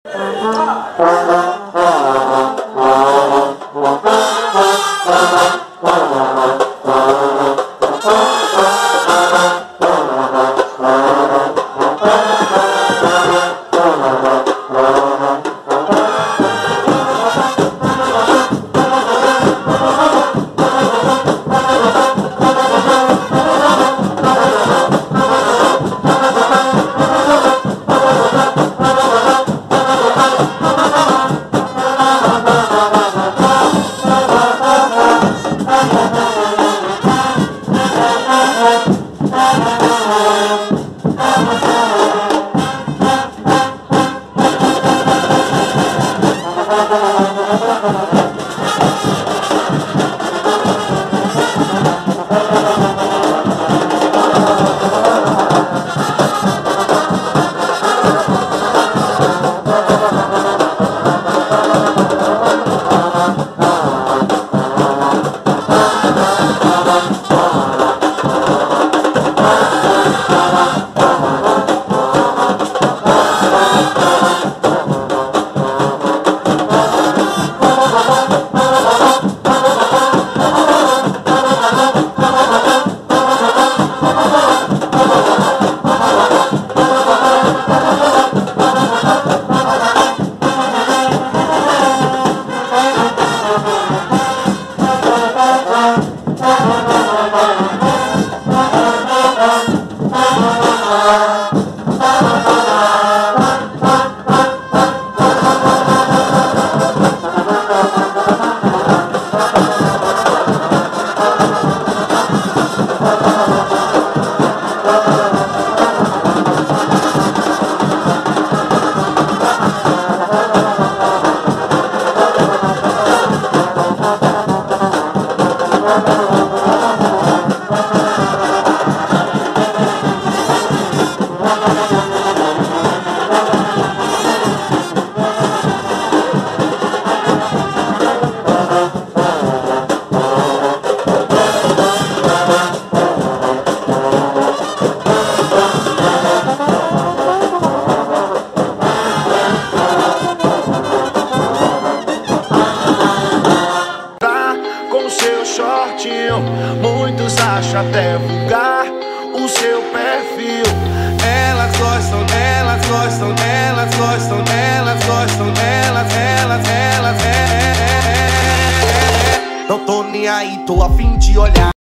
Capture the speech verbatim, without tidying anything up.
Muitos acham até vulgar o seu perfil. Elas gostam, elas gostam, elas gostam, elas gostam, elas, elas, elas, é, é, é, é. Não tô nem aí, tô a fim de olhar.